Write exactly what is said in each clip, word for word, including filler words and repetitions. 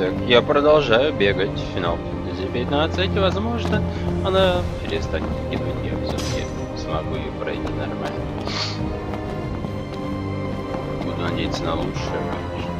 Так, я продолжаю бегать. Финал Фэнтези пятнадцать. Возможно, она перестанет гибнуть. Я все-таки смогу ее пройти нормально. Буду надеяться на лучшее, конечно.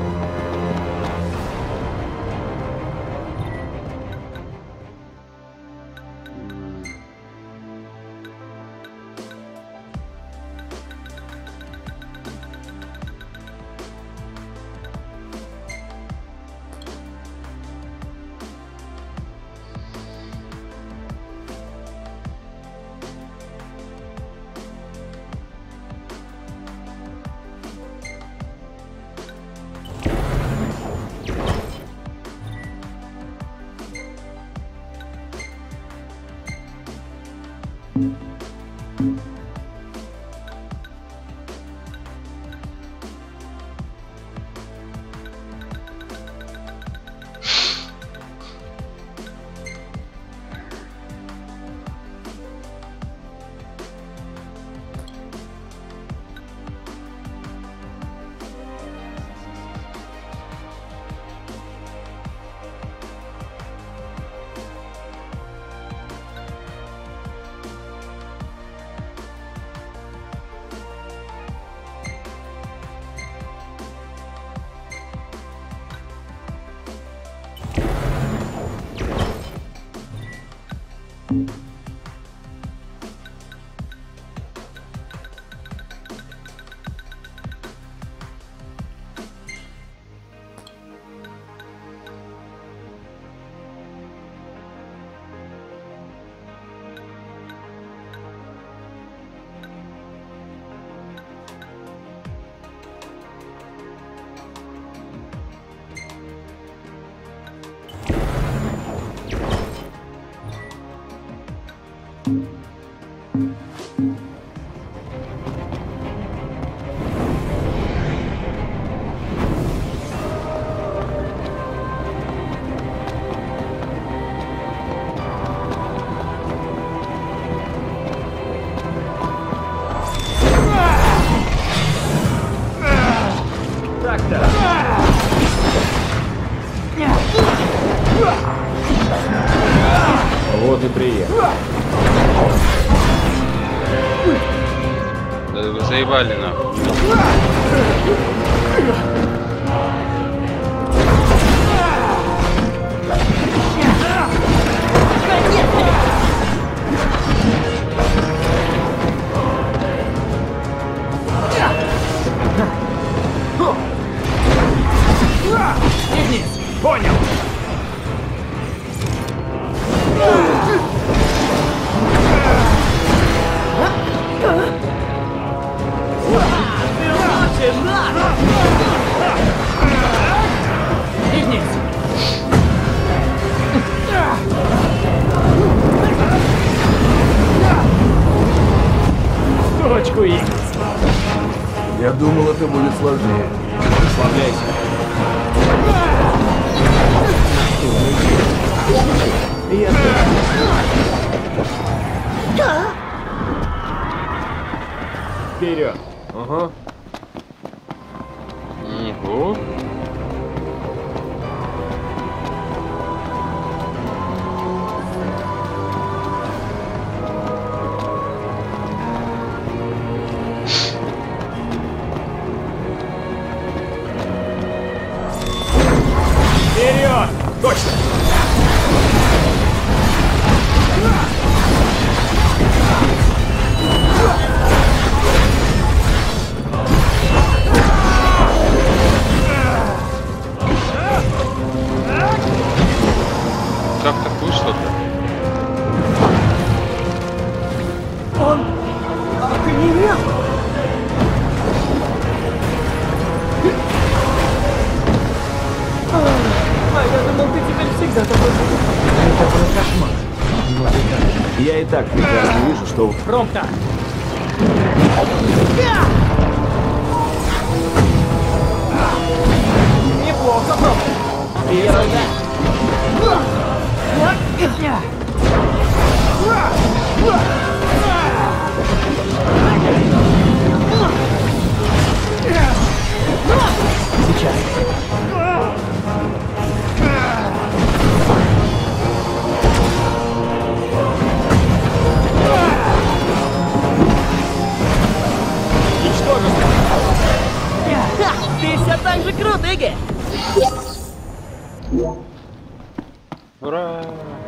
Вот и приехал. Да вы заебали нахуй. Понял. Точку X. Я думал, это будет сложнее. Расслабляйся. Я Вперед. Ага. Угу. Вперед! Точно! Как так вышло-то? Он окаменел! А я думал, ты теперь всегда такой будешь. Это был кошмар. Я и так прекрасно вижу, что... Промпта! Неплохо, Промпта! Ерунда! Сейчас. Ура!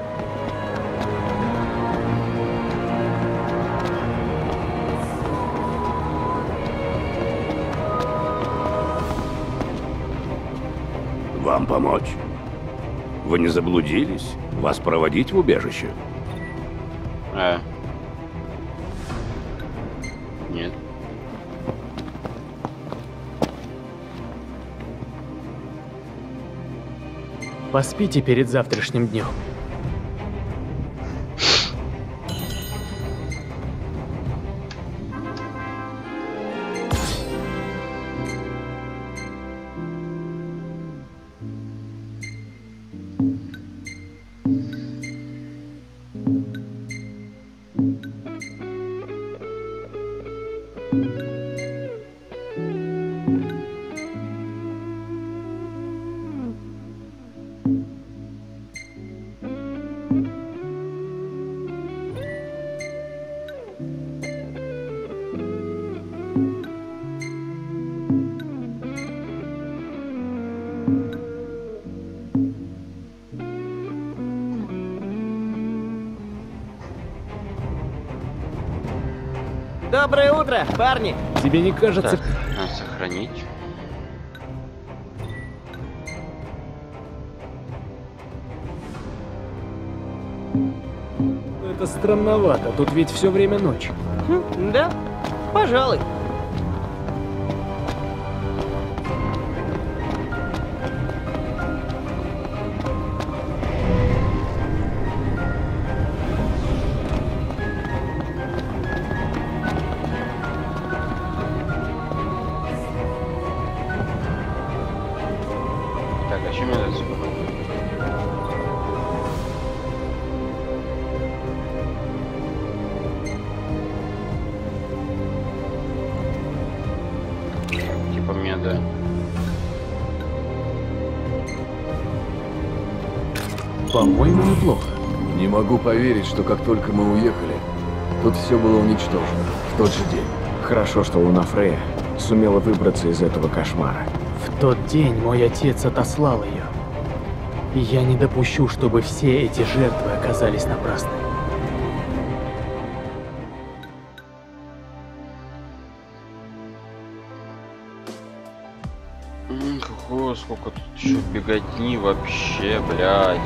Вам помочь? Вы не заблудились? Вас проводить в убежище? А. Нет. Поспите перед завтрашним днем. Доброе утро, парни! Тебе не кажется... Так, надо сохранить. Это странновато, тут ведь все время ночь. Хм, да, пожалуй. Так, а чем я отсюда? Типа мне, да. По-моему, неплохо. Не могу поверить, что как только мы уехали, тут все было уничтожено. В тот же день. Хорошо, что Луна Фрея сумела выбраться из этого кошмара. В тот день мой отец отослал ее. И я не допущу, чтобы все эти жертвы оказались напрасны. М, Ого, сколько тут еще беготни вообще, блядь.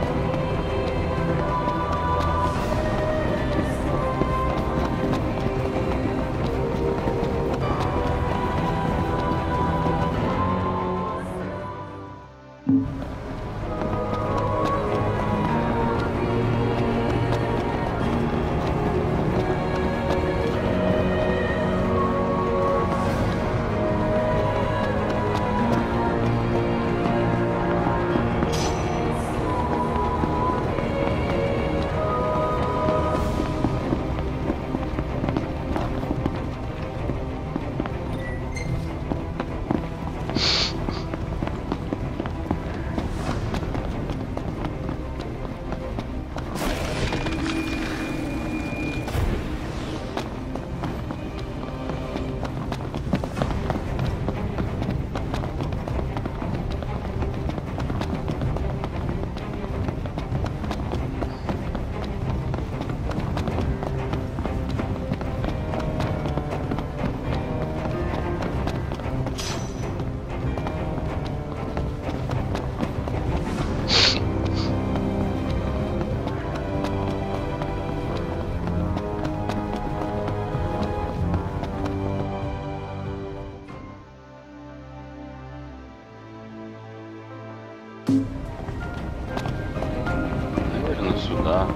Наверное, сюда.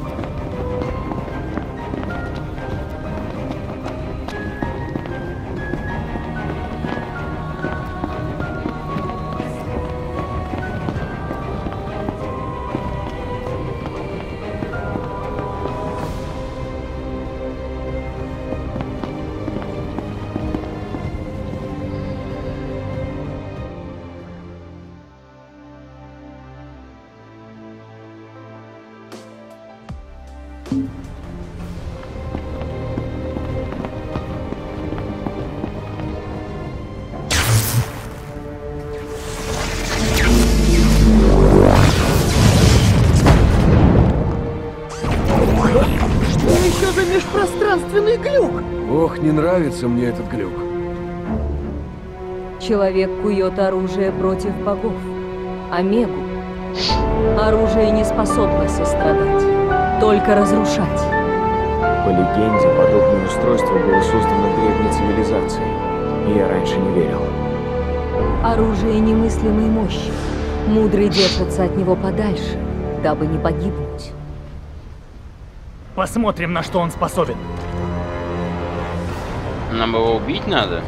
Не нравится мне этот глюк. Человек кует оружие против богов. Омегу. Оружие не способно сострадать, только разрушать. По легенде, подобное устройство было создано древней цивилизацией. И я раньше не верил. Оружие немыслимой мощи. Мудрый держится от него подальше, дабы не погибнуть. Посмотрим, на что он способен. Нам его убить надо?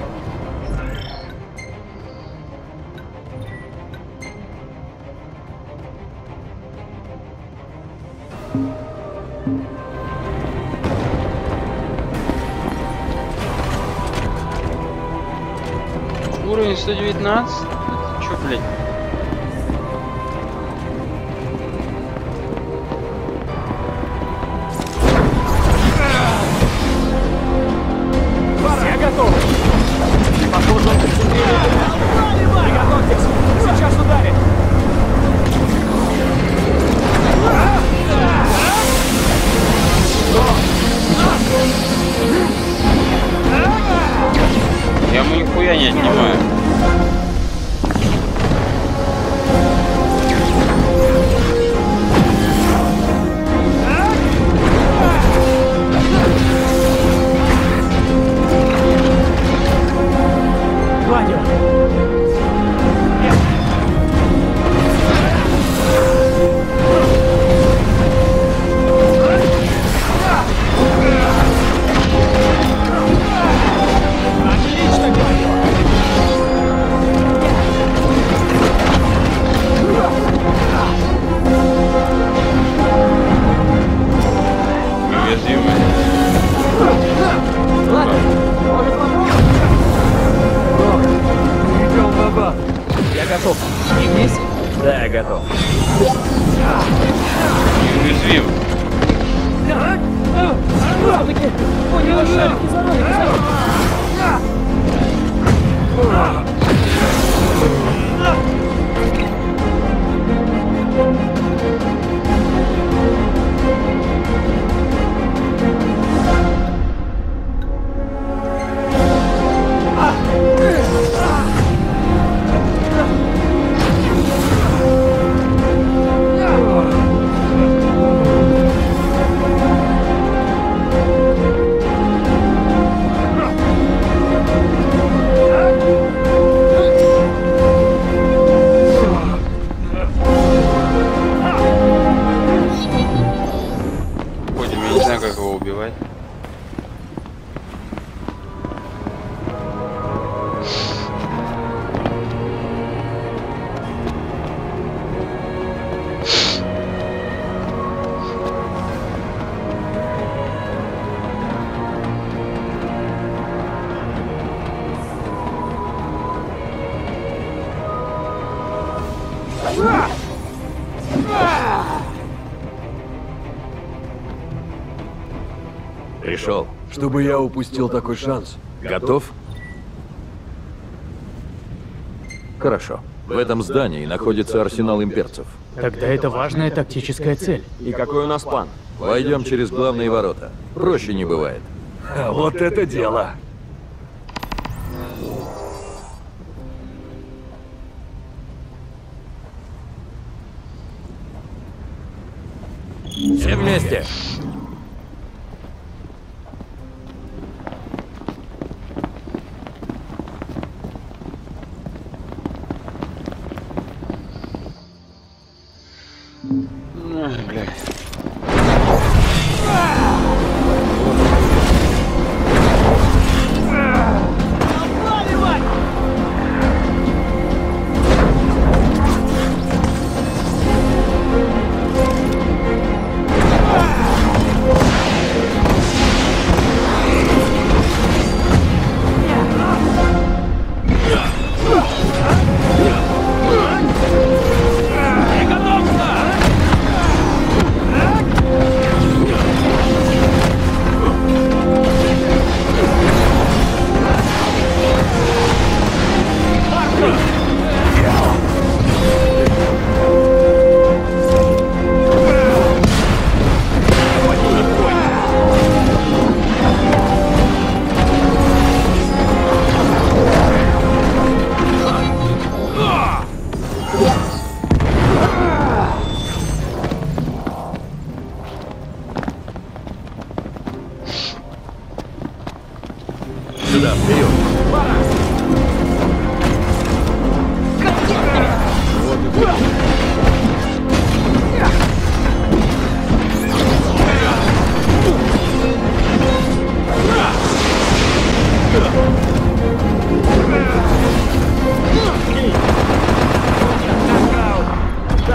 Уровень сто девятнадцать? Это чё, блядь? Все готовы? Похоже, он концентрирует. Приготовьтесь! Сейчас ударит! Я ему нихуя не отнимаю. Вадю! Отлично, Вадю! Уязвимый. Ладно, может попробуем? Идем на бат. Я готов. И вместе? Да, я готов. Уязвим. Все-таки у него шарики за ролики забыл. Ходим, я не знаю, как его убивать. Пришел. Чтобы я упустил такой шанс. Готов? Хорошо. В этом здании находится арсенал имперцев. Тогда это важная тактическая цель. И какой у нас план? Войдем через главные ворота. Проще не бывает. А вот это дело. Все вместе. Ах, блядь.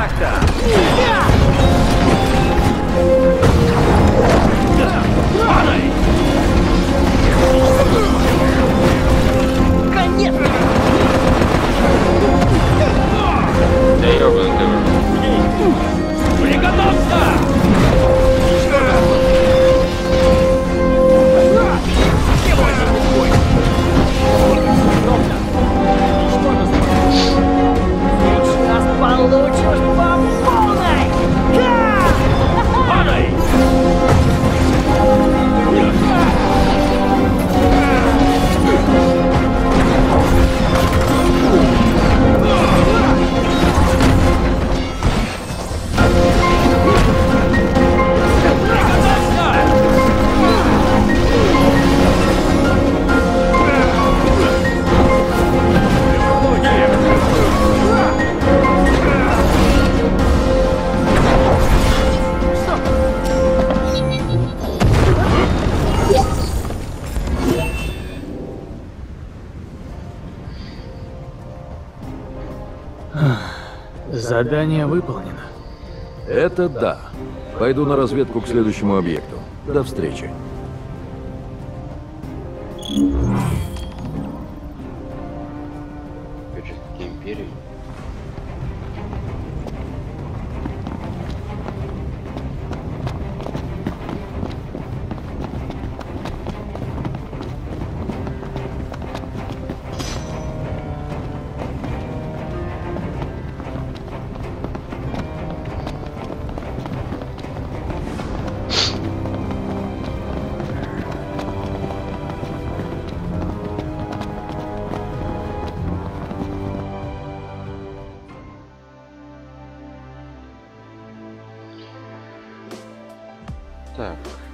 Да ёбаный ты уже. Сейчас получишь по полной! Задание выполнено. Это да. Пойду на разведку к следующему объекту. До встречи. Бюджетки империи. Так.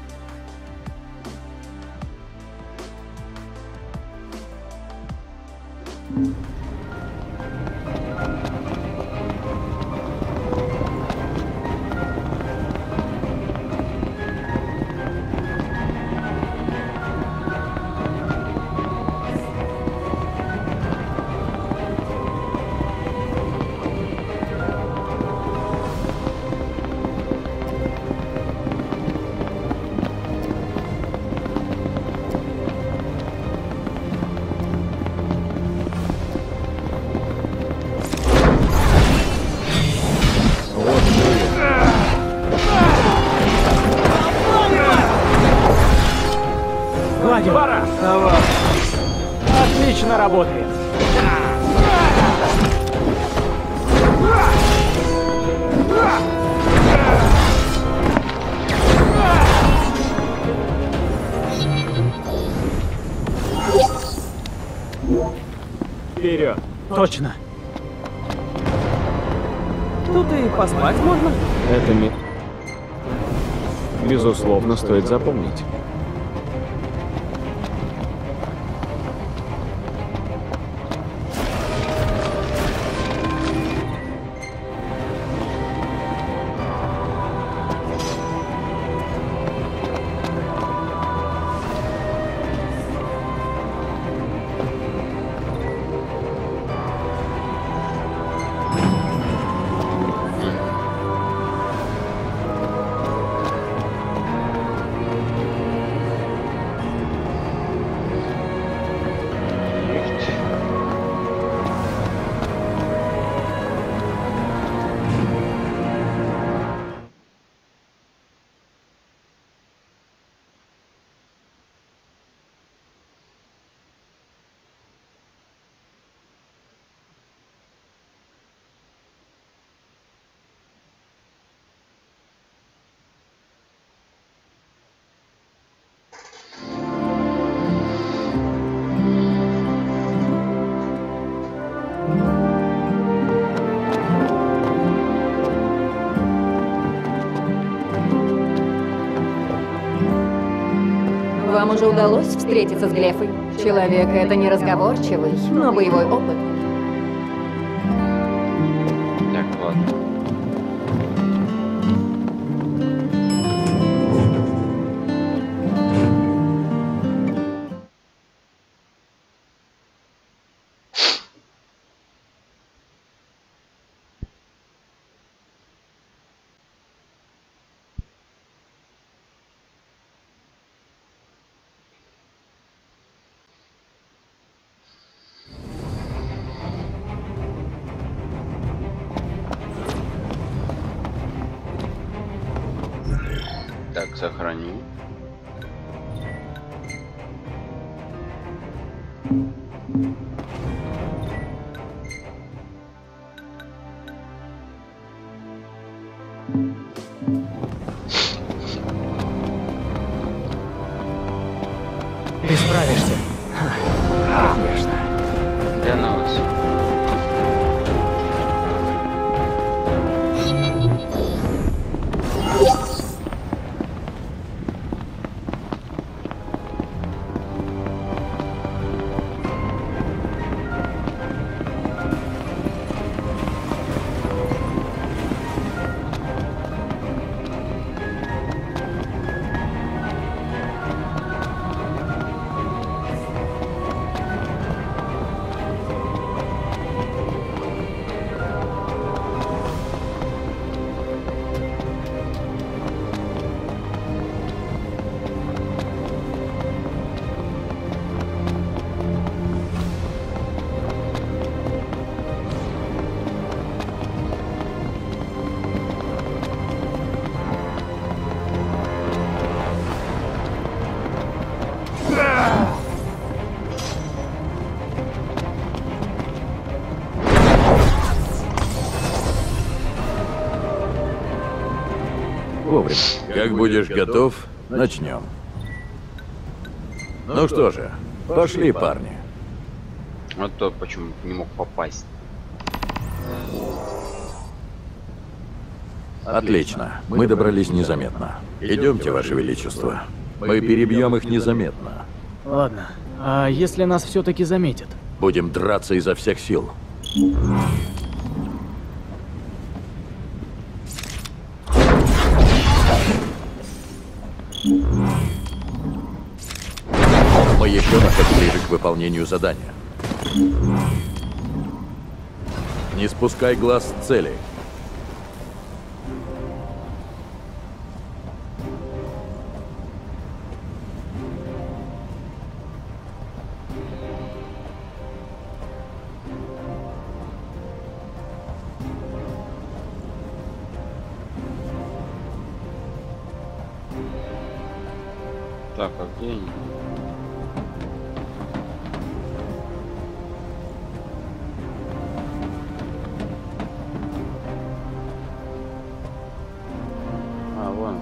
Пора! Давай. Отлично работает. Вперед. Точно. Тут и поспать можно. Это ми... Безусловно, стоит запомнить. Вам уже удалось встретиться с Глефой? Человек это не разговорчивый, но боевой опыт. Так, ладно. Так, сохрани. Ты справишься. Конечно. Для нас. Вовремя. Как будешь готов, начнем. Ну что же, пошли, парни. Вот то, почему не мог попасть. Отлично. Мы добрались незаметно. Идемте, Ваше Величество. Мы перебьем их незаметно. Ладно. А если нас все-таки заметят? Будем драться изо всех сил. Мы еще на шаг ближе к выполнению задания. Не спускай глаз с цели. Так, а где они? А, вон.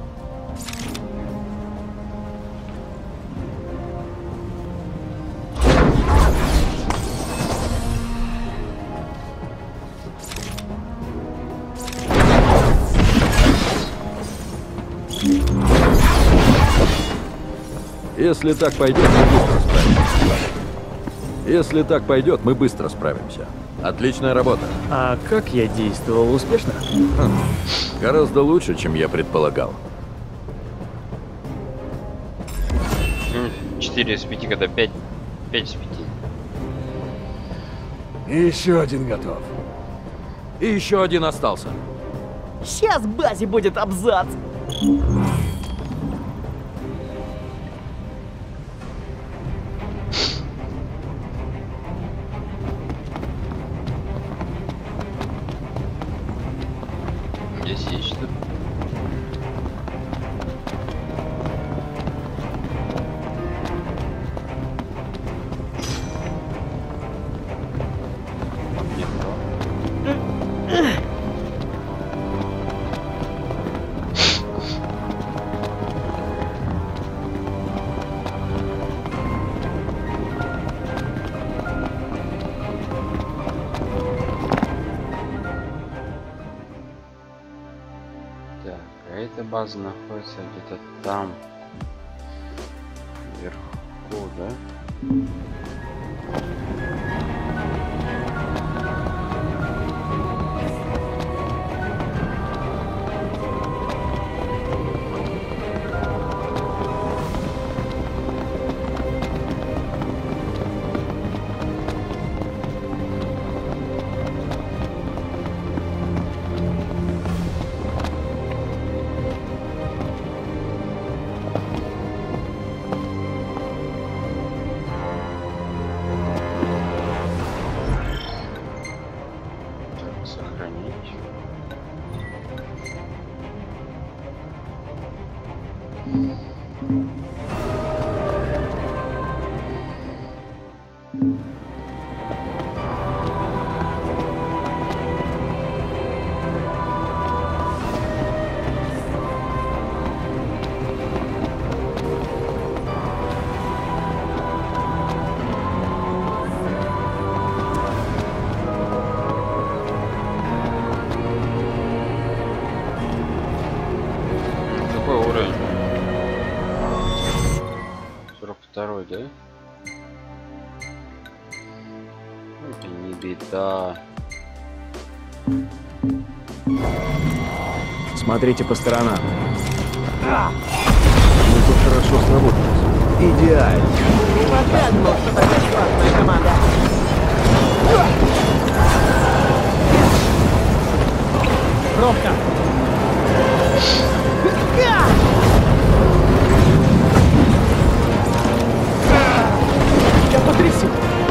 Если так пойдет, мы быстро справимся. Если так пойдет, мы быстро справимся. Отличная работа. А как я действовал? Успешно? Гораздо лучше, чем я предполагал. четыре из пяти, когда пять. пять из пяти. Еще один готов. И еще один остался. Сейчас базе будет абзац. Здесь есть что-то. Нет, так, а эта база находится где-то там. Вверху, да? Так, сохранить. кровь, да? Это не беда. Смотрите по сторонам. Мы тут хорошо сработались. Идеально. Никогда думал, что такая классная команда. Пробка. Я потрясен.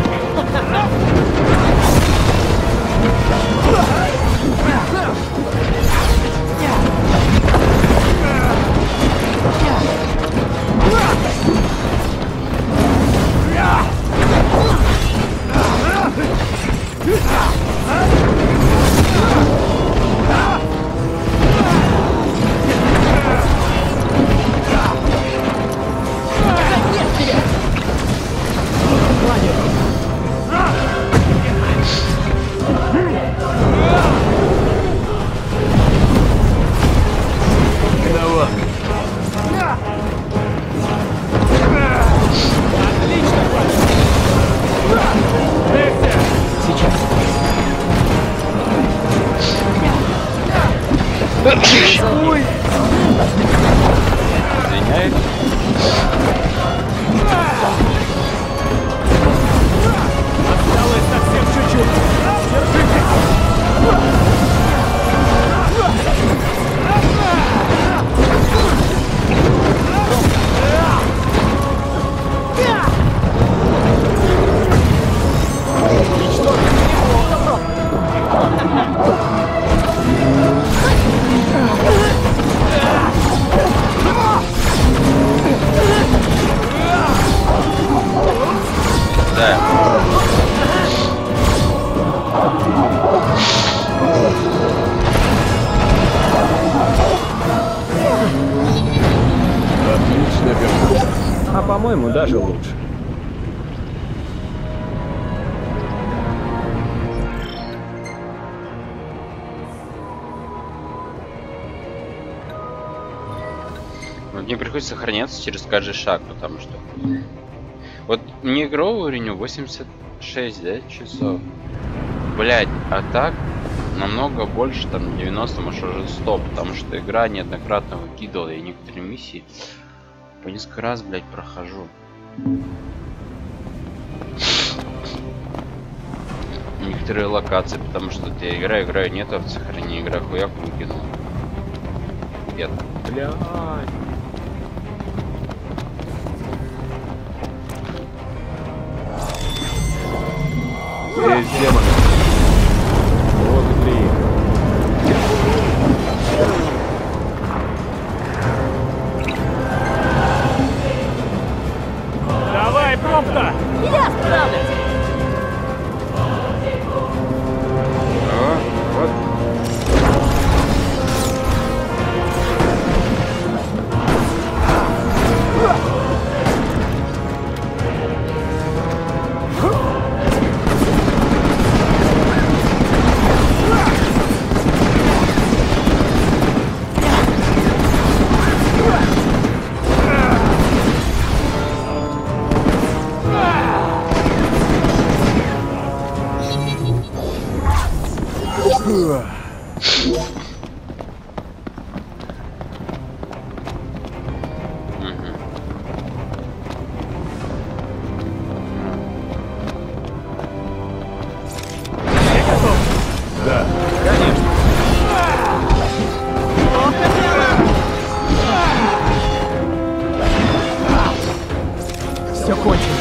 Извиняюсь. Осталось совсем чуть-чуть. Держитесь. Да. Отлично, Бернард. А по-моему, даже лучше. Вот мне приходится сохраняться через каждый шаг, потому что... Вот мне игровой уровень восемьдесят шесть, да, часов. Блять, а так намного больше, там девяносто, может уже сто, потому что игра неоднократно выкидывала, и некоторые миссии по несколько раз, блять, прохожу. Некоторые локации, потому что я играю, играю, нет автосохранения, игра хуяк выкинул. Нет. Блядь. Здесь демоны. Вот и приехал. Давай, пробка. Я справлюсь! О, вот. Все кончено.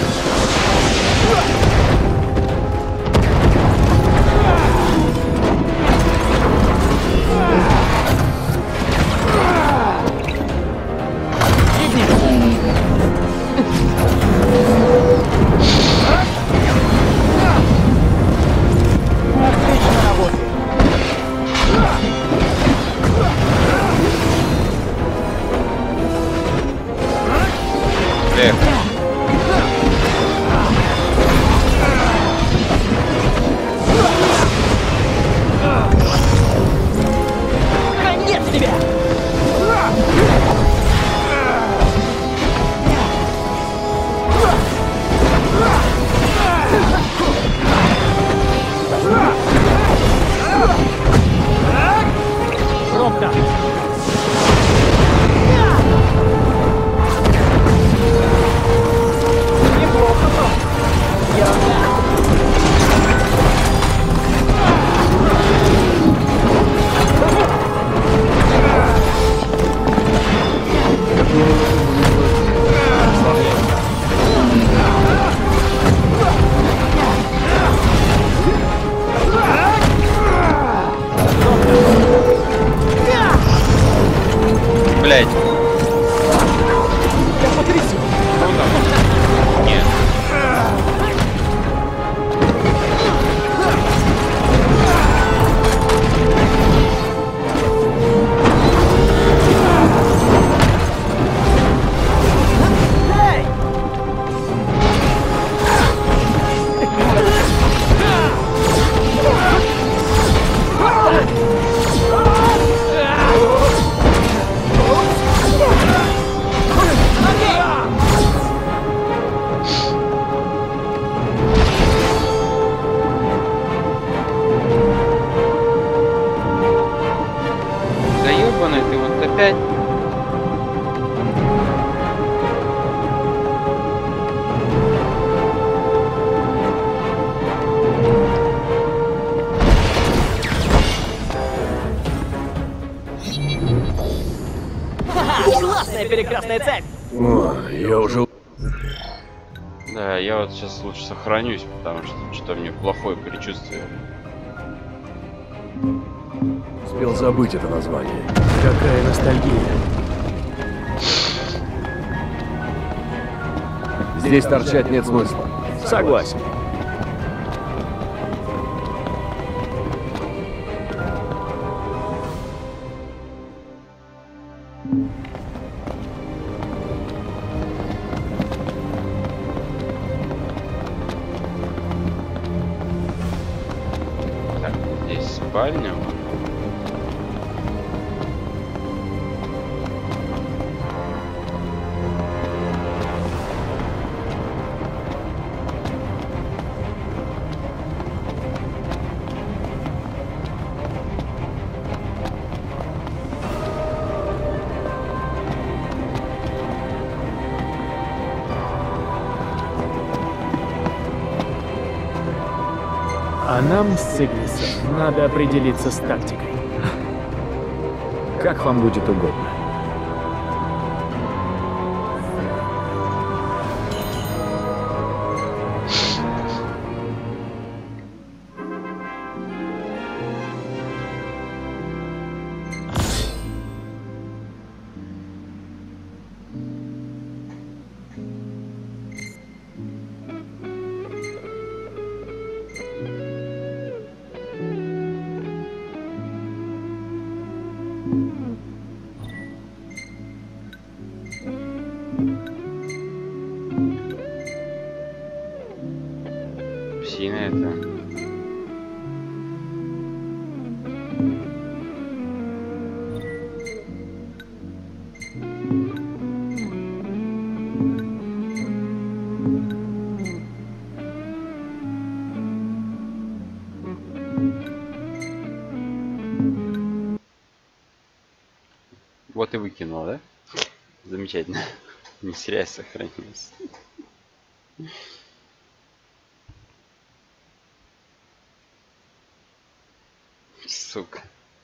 Да. Неплохо, бро. Ерунда. Блять. Я потрясен. Нет. Да ёбаный ты вот опять. Классная перекрестная цепь! О, я уже... Да, я вот сейчас лучше сохранюсь, потому что что-то мне плохое предчувствие. Успел забыть это название. Какая ностальгия. Здесь торчать нет смысла. Согласен. Так, здесь спальня. А нам с Игнисом надо определиться с тактикой. Как вам будет угодно. Псина это. Вот и выкинул, да? Замечательно. Не зря сохранился. Сука.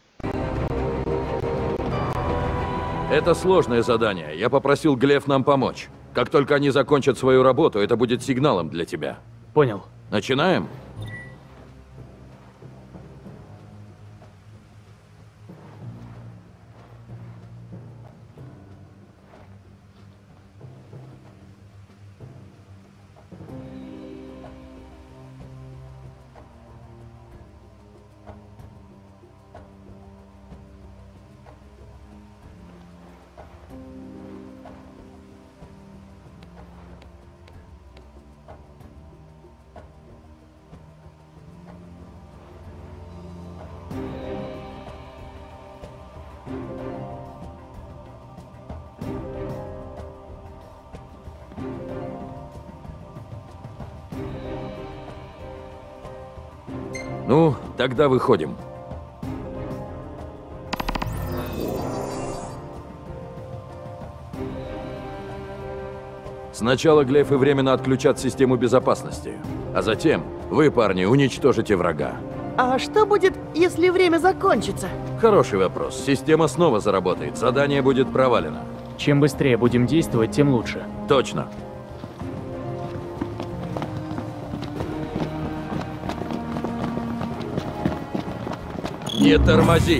Это сложное задание. Я попросил Глеф нам помочь. Как только они закончат свою работу, это будет сигналом для тебя. Понял. Начинаем? Ну, тогда выходим. Сначала глефы временно отключат систему безопасности, а затем вы, парни, уничтожите врага. А что будет, если время закончится? Хороший вопрос. Система снова заработает, задание будет провалено. Чем быстрее будем действовать, тем лучше. Точно. Не тормози!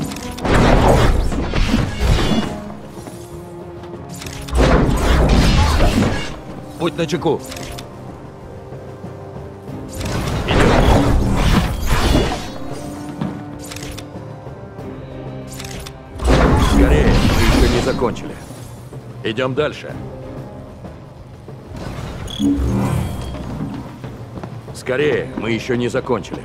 Будь начеку! Скорее, мы еще не закончили. Идем дальше. Скорее, мы еще не закончили.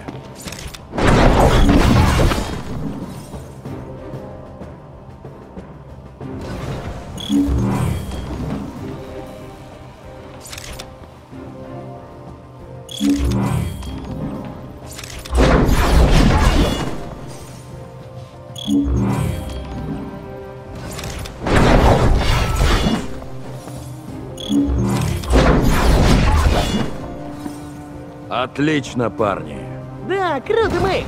Отлично, парни. Да, круто мы!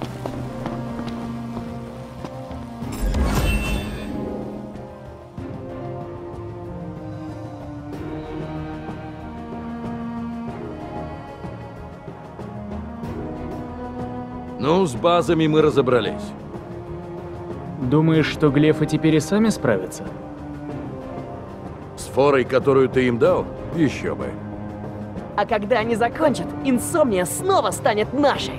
Ну, с базами мы разобрались. Думаешь, что глефы теперь и сами справятся? С форой, которую ты им дал, еще бы. А когда они закончат, Инсомния снова станет нашей.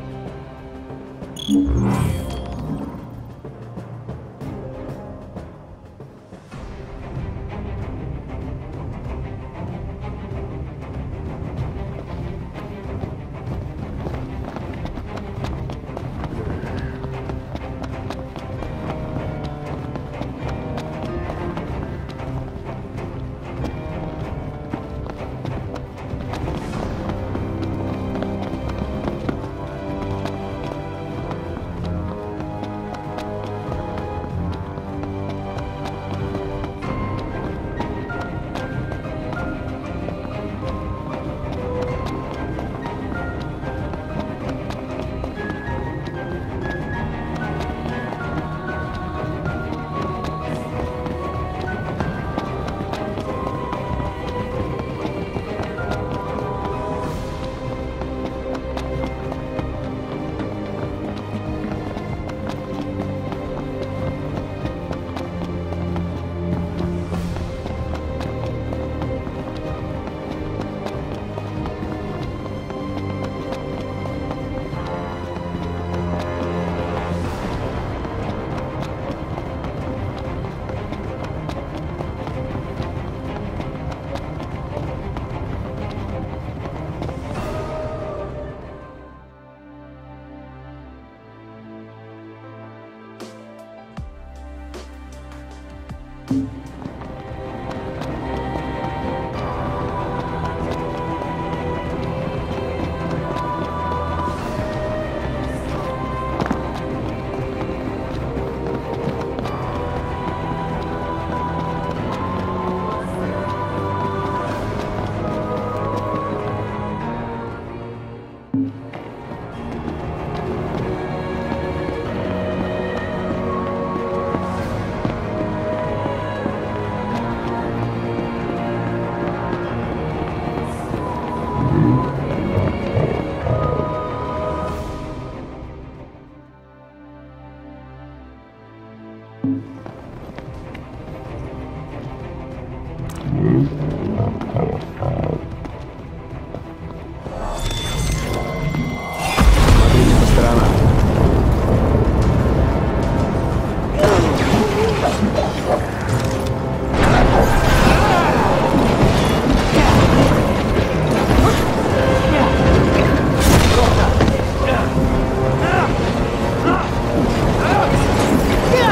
Смотрите по сторонам.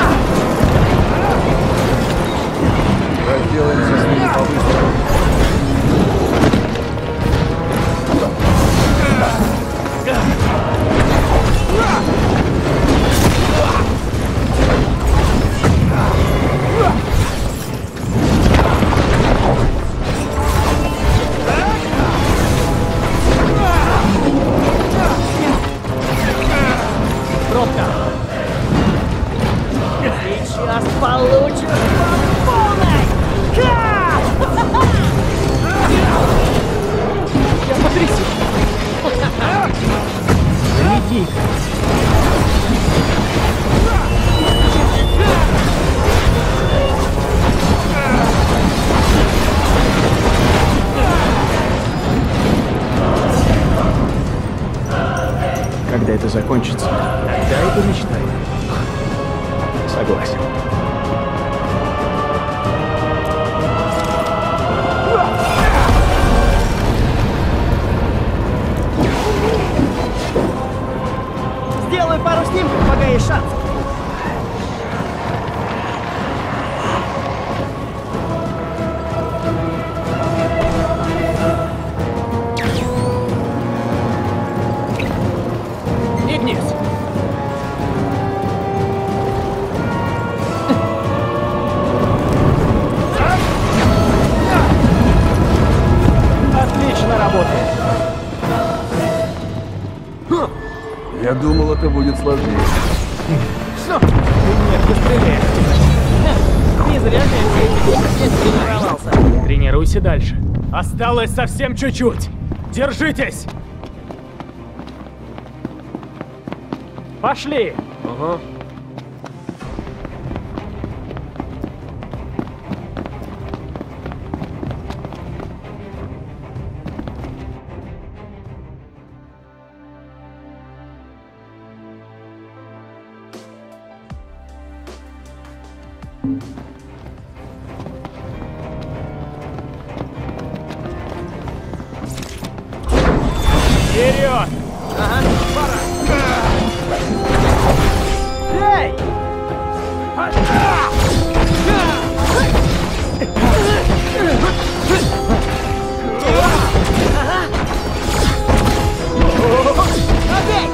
Разделаемся с ними по-быстрому. Получишь по полной! Ха! Я потрясен! Иди! Когда это закончится, тогда и помечтаю. Согласен. Сделаю пару снимков, пока есть шанс. Игнис! Отлично работает. Я думал, это будет сложнее. Что? Нет, быстрее. Не зря же я все эти десять лет тренировался. Тренируйся дальше. Осталось совсем чуть-чуть. Держитесь! Пошли! Ага. Вперед! Эй! Окей!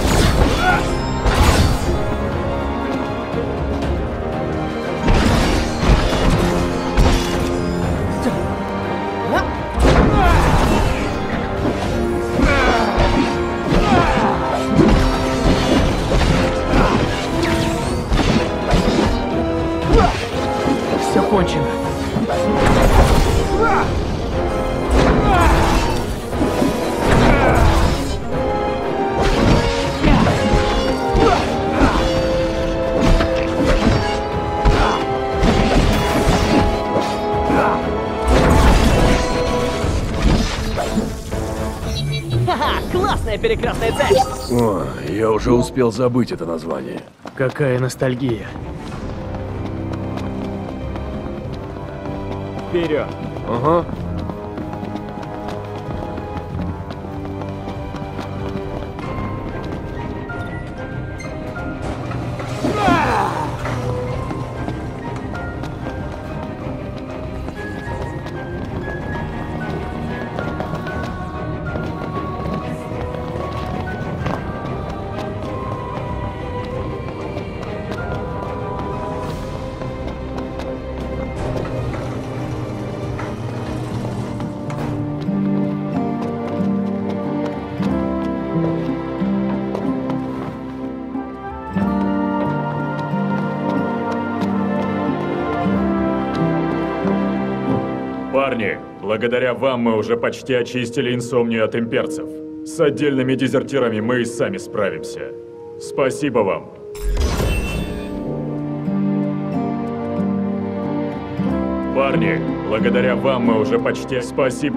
Все кончено. Ха-ха, классная перекрестная цепь! О, я уже успел забыть это название. Какая ностальгия. Вперед! Ага. Парни, благодаря вам мы уже почти очистили инсомнию от имперцев. С отдельными дезертирами мы и сами справимся. Спасибо вам. Парни, благодаря вам мы уже почти... Спасибо.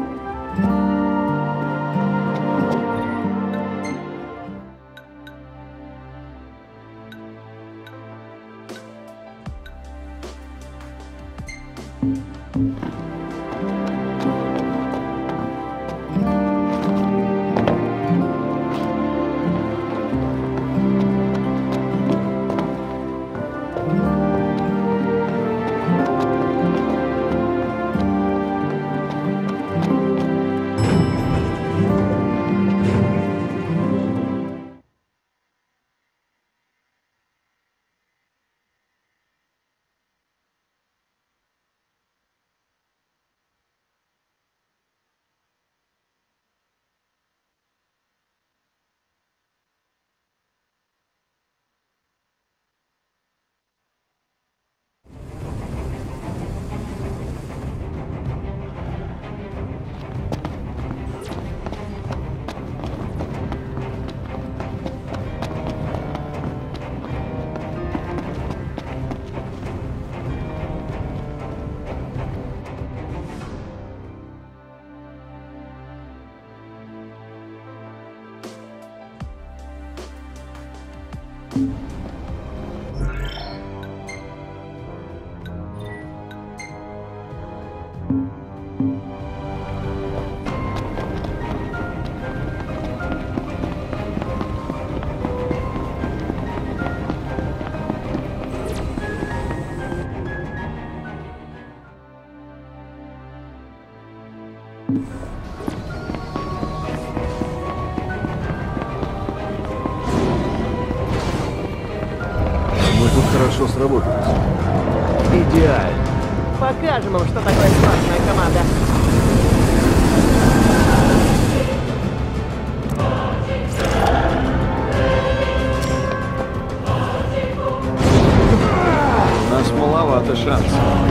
Мы тут хорошо сработались. Идеально. Покажем им, что такое слаженная команда. У нас маловато шансов.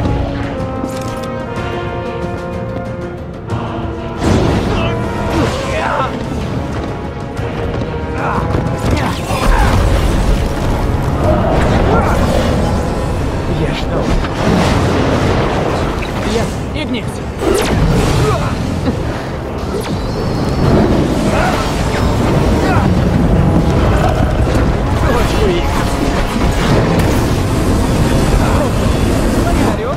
Я ждал. Я Игнис. Точку их. Благодарю.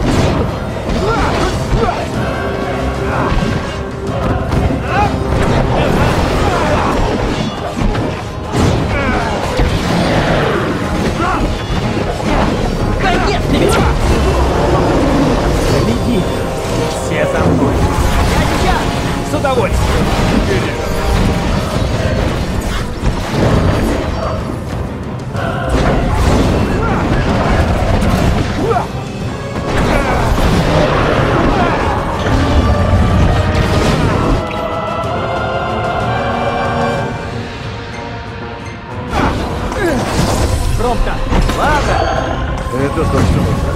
Конец тебе! Беги. Все за мной. Я сейчас! С удовольствием. Промка! Ладно! Это то, что нужно.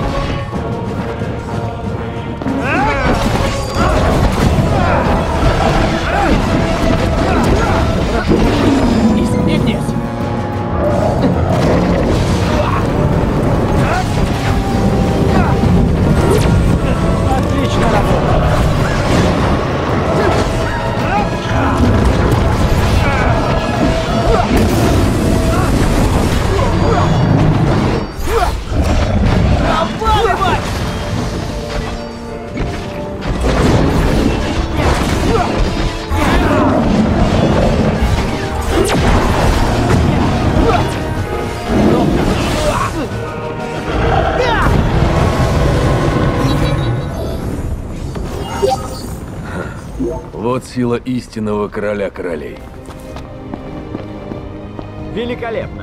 Игнис. Отлично работа. Обваливай! Вот сила истинного короля королей. Великолепно!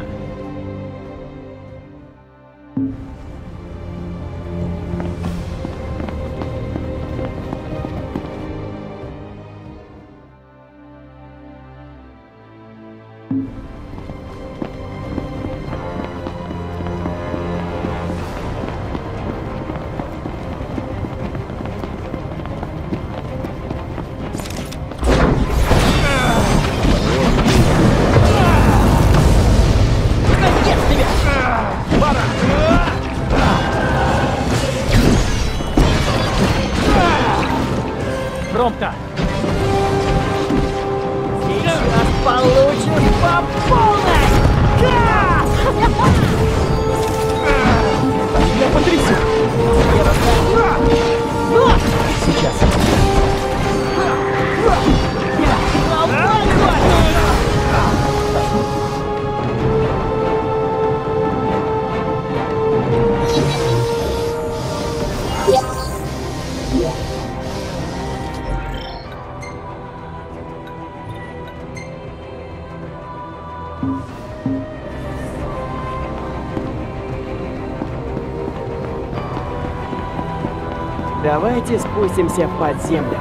Конец тебе! Промка. Сейчас получишь по полной! Га! Я потрясен. Сейчас. Давайте спустимся под землю.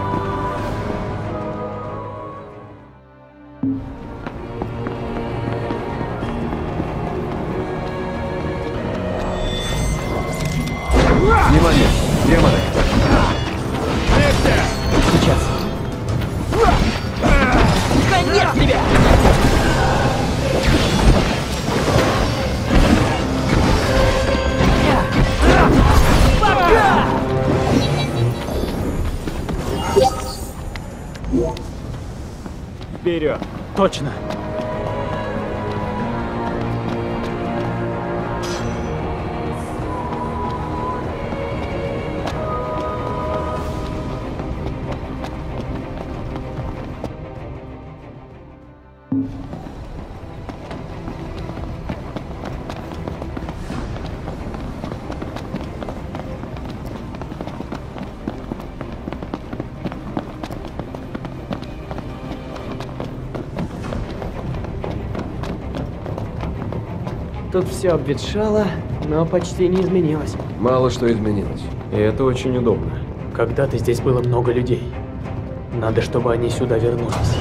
Внимание! Демоны! Сейчас. Конец тебе! Пока! Вперед. Точно. Тут все обветшало, но почти не изменилось. Мало что изменилось. И это очень удобно. Когда-то здесь было много людей. Надо, чтобы они сюда вернулись.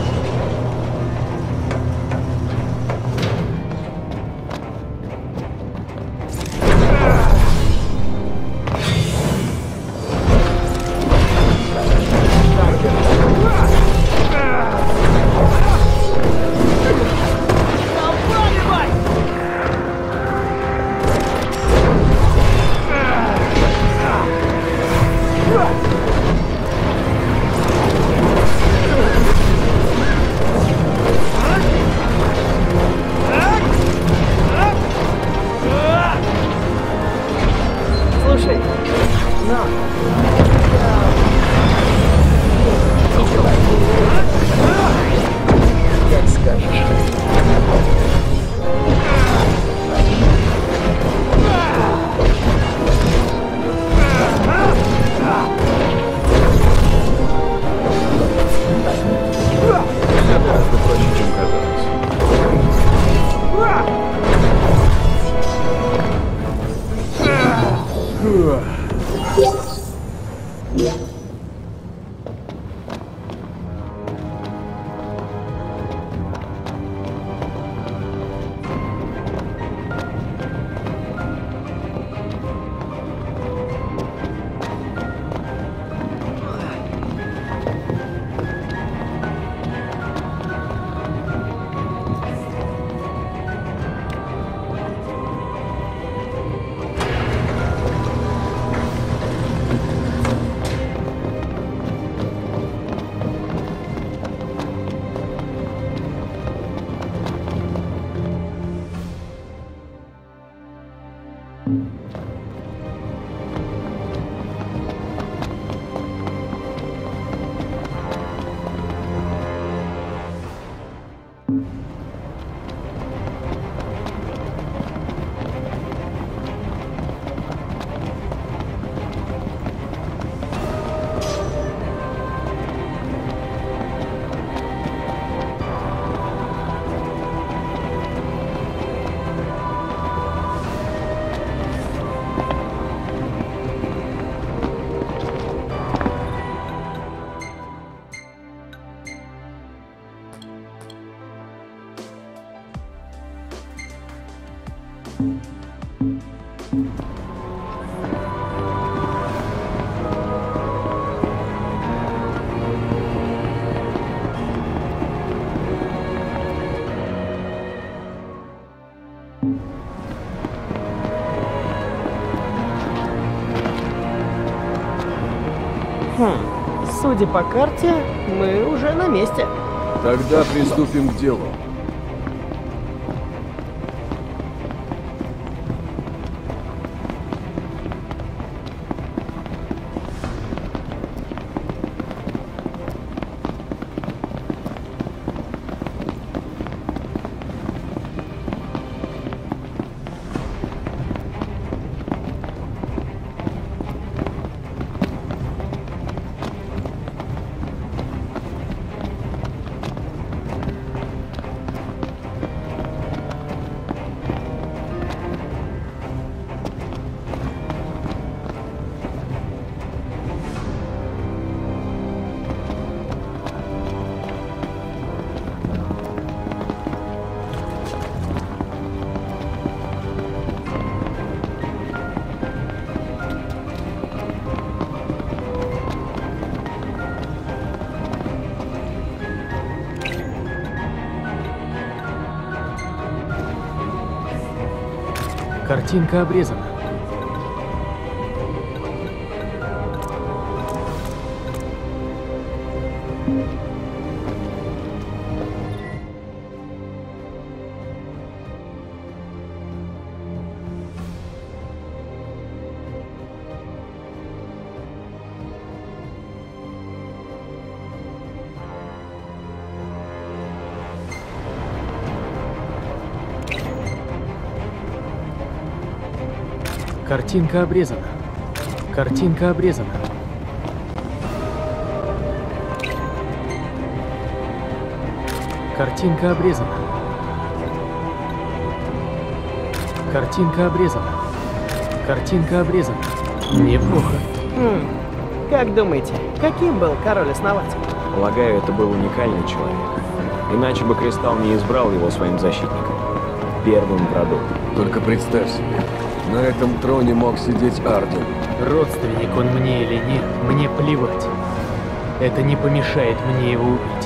Слушай, но... Как скажешь. Все гораздо проще, чем казалось. Хм, судя по карте, мы уже на месте. Тогда приступим к делу. Картинка обрезана. Картинка обрезана. Картинка обрезана. Картинка обрезана. Картинка обрезана. Картинка обрезана. Неплохо. Хм. Как думаете, каким был король-основатель? Полагаю, это был уникальный человек. Иначе бы Кристалл не избрал его своим защитником. Первым в роду. Только представь себе, на этом троне мог сидеть Арден. Родственник он мне или нет, мне плевать. Это не помешает мне его убить.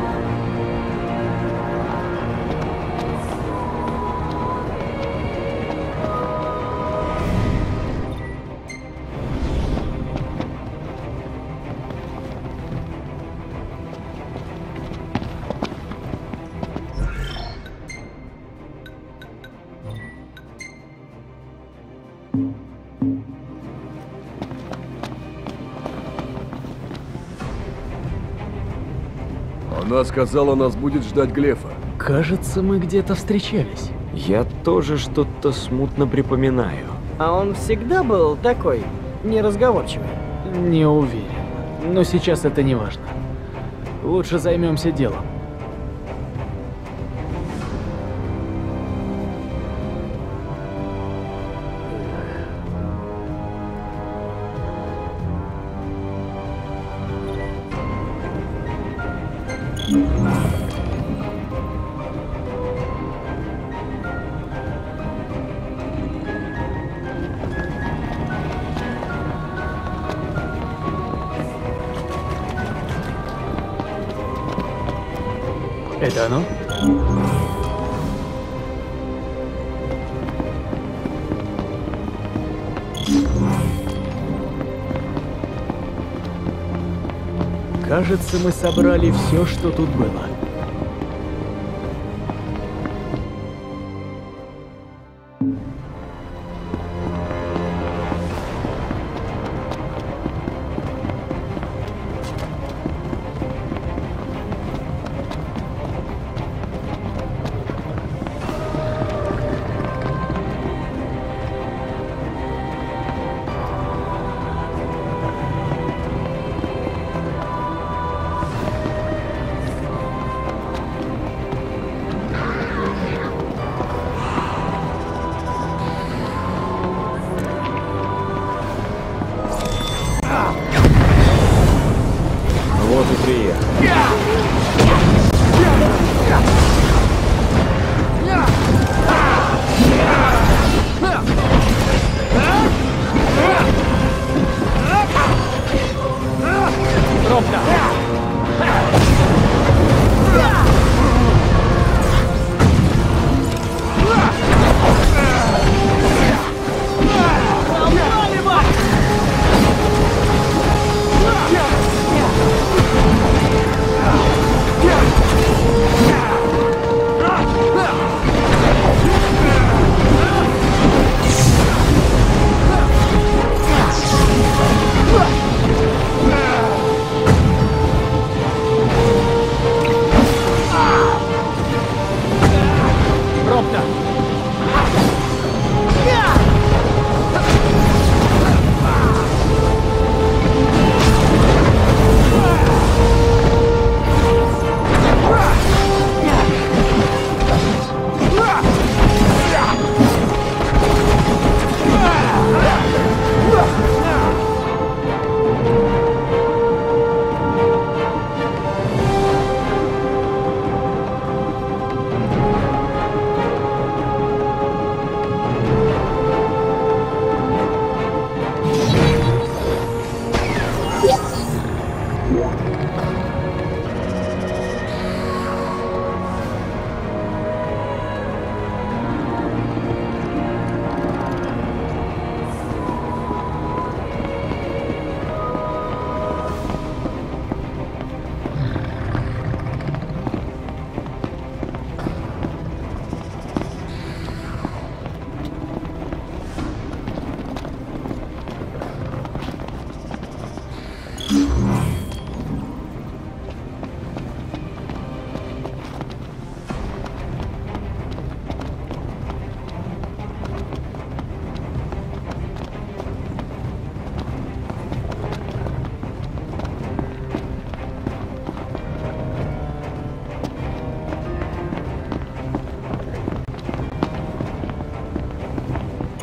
Она сказала, нас будет ждать Глефа. Кажется, мы где-то встречались. Я тоже что-то смутно припоминаю. А он всегда был такой неразговорчивый? Не уверен. Но сейчас это не важно. Лучше займемся делом. Это оно? Кажется, мы собрали все, что тут было.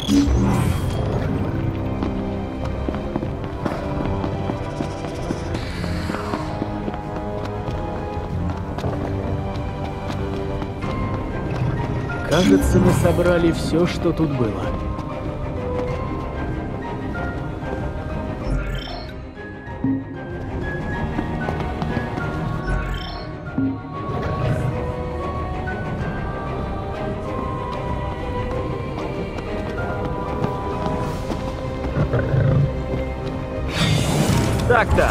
Кажется, мы собрали все, что тут было. Так-то!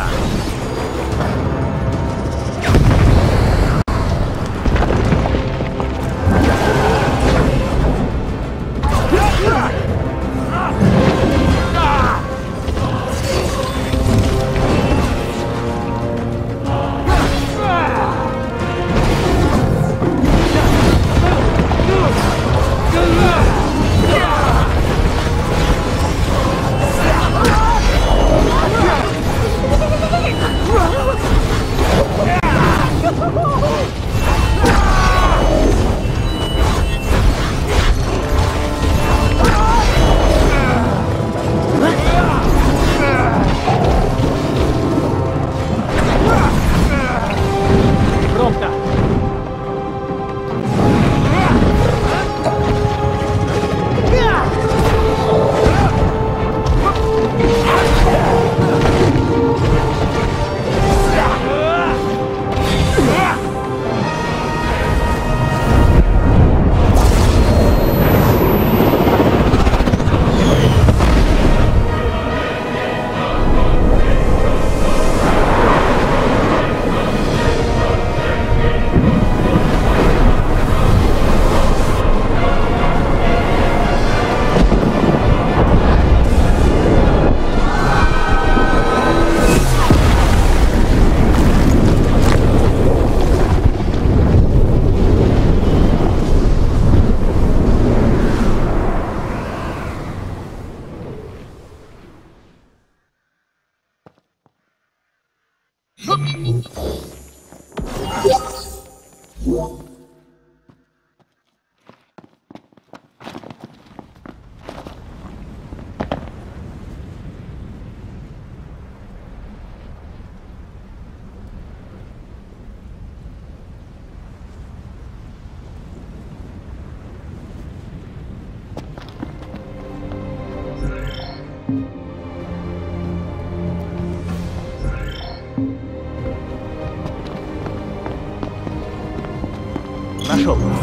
Нашел.